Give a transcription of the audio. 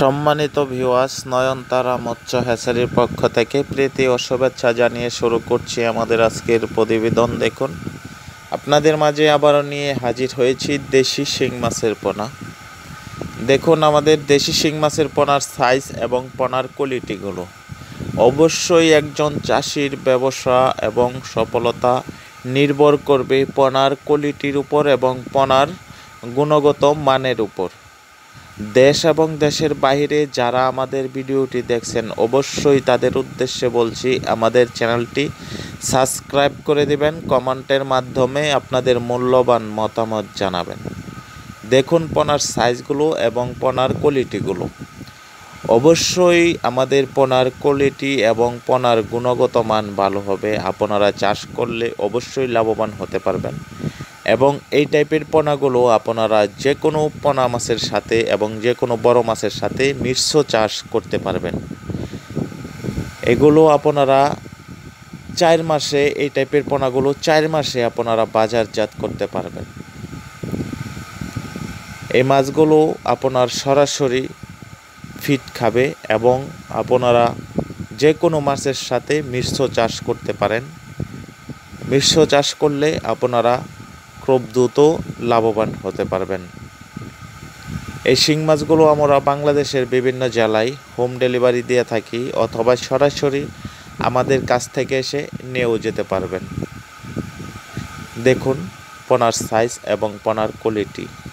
সম্মানিত ভিউয়ার্স, নয়নতারা মৎস্য হ্যাচারির পক্ষ থেকে প্রীতি ও শুভেচ্ছা জানিয়ে শুরু করছি আমাদের আজকের প্রতিবেদন। দেখুন, আপনাদের মাঝে আবারও নিয়ে হাজির হয়েছি দেশি শিং মাছের পোনা। দেখুন আমাদের দেশি শিং মাছের পোনার সাইজ এবং পোনার কোয়ালিটিগুলো। অবশ্যই একজন চাষির ব্যবসা এবং সফলতা নির্ভর করবে পোনার কোয়ালিটির উপর এবং পোনার গুণগত মানের উপর। দেশ এবং দেশের বাইরে যারা আমাদের ভিডিওটি দেখছেন, অবশ্যই তাদের উদ্দেশ্যে বলছি আমাদের চ্যানেলটি সাবস্ক্রাইব করে দিবেন, কমেন্টের মাধ্যমে আপনাদের মূল্যবান মতামত জানাবেন। দেখুন পোনার সাইজগুলো এবং পোনার কোয়ালিটিগুলো। অবশ্যই আমাদের পোনার কোয়ালিটি এবং পোনার গুণগত মান ভালো হবে। আপনারা চাষ করলে অবশ্যই লাভবান হতে পারবেন এবং এই টাইপের পোনাগুলো আপনারা যে কোনো পোনা মাছের সাথে এবং যে কোনো বড় মাছের সাথে মিশ্র চাষ করতে পারবেন। এগুলো আপনারা 4 মাসে, এই টাইপের পোনাগুলো 4 মাসে আপনারা বাজারজাত করতে পারবেন। এই মাছগুলো আপনার সরাসরি ফিড খাবে এবং আপনারা যে কোনো মাছের সাথে মিশ্র চাষ করতে পারেন। মিশ্র চাষ করলে আপনারা খুব দ্রুত লাভবান হতে পারবেন। এই শিং মাছগুলো আমরা বাংলাদেশের বিভিন্ন জেলায় হোম ডেলিভারি দিয়ে থাকি, অথবা সরাসরি আমাদের কাছ থেকে এসে নিয়েও যেতে পারবেন। দেখুন পোনার সাইজ এবং পোনার কোয়ালিটি।